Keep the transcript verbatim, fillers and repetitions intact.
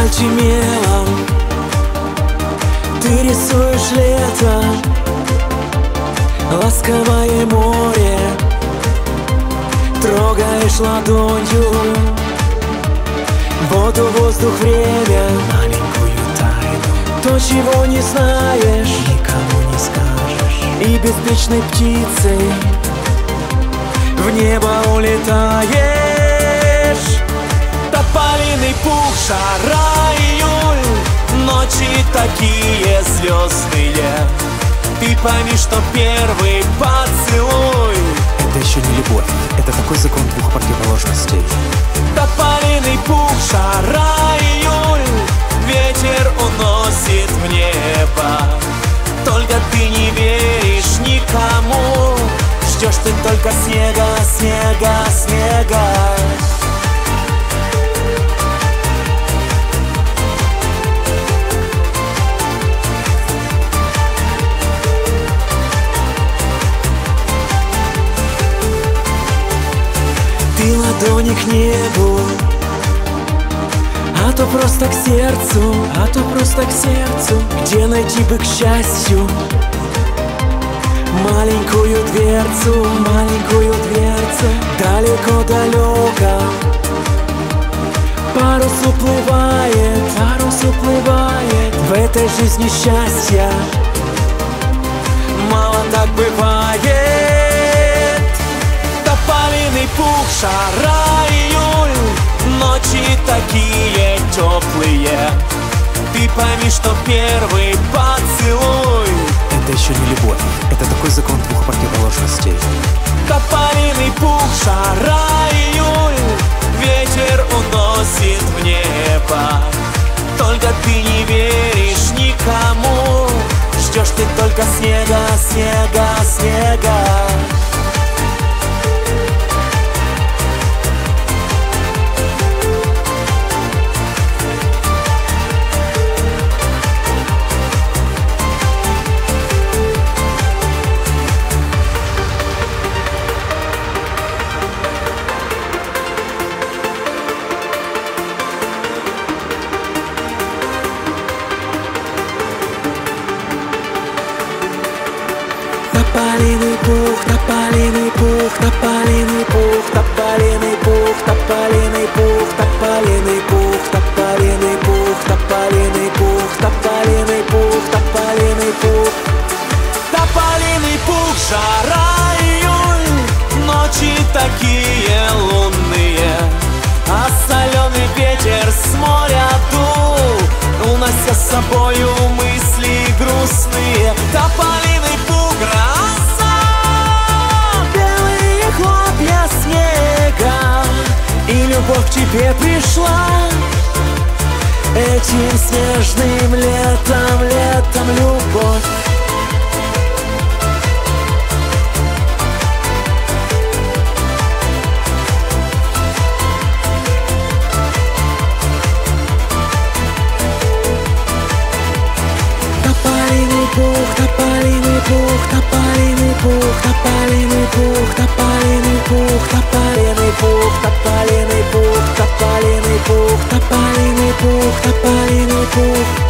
фальши мелом ты рисуешь лето, ласковое море трогаешь ладонью, воду, воздух, время, маленькую тайну, то, чего не знаешь, никому не скажешь, и беспечной птицей в небо улетаешь. Тополиный пух, жара, июль, ночи такие звездные. Ты пойми, что первый поцелуй — это еще не любовь, это такой закон двух противоположностей. Тополиный пух, жара, июль, ветер уносит в небо. Только ты не веришь никому, ждешь ты только снега, снега, снега. Ты ладони к небу, а то просто к сердцу, а то просто к сердцу, где найти бы, к счастью, маленькую дверцу, маленькую дверцу. Далеко-далеко парус уплывает, парус уплывает. В этой жизни счастья мало так бывает. Тополиный пух, жара, июль, ночи такие теплые. Ты пойми, что первый поцелуй — это еще не любовь, это такой закон двух противоположностей. Тополиный пух, жара, июль, ветер уносит в небо. Только ты не веришь никому, ждешь ты только снега, снега, снега. Тополиный пух, тополиный пух, тополиный пух, тополиный пух, тополиный пух, тополиный пух, тополиный пух, тополиный пух, тополиный пух, тополиный пух. Тополиный пух, жара, июль, ночи такие лунные, а соленый ветер с моря дул, унося с собою мысли грустные. Тополиный пух, гроза, белые хлопья снега, и любовь к тебе пришла этим снежным летом, летом любовь. Тополиный пух, тополиный пух, тополиный пух, тополиный пух, тополиный пух, тополиный пух, тополиный пух, тополиный пух, тополиный пух, тополиный пух.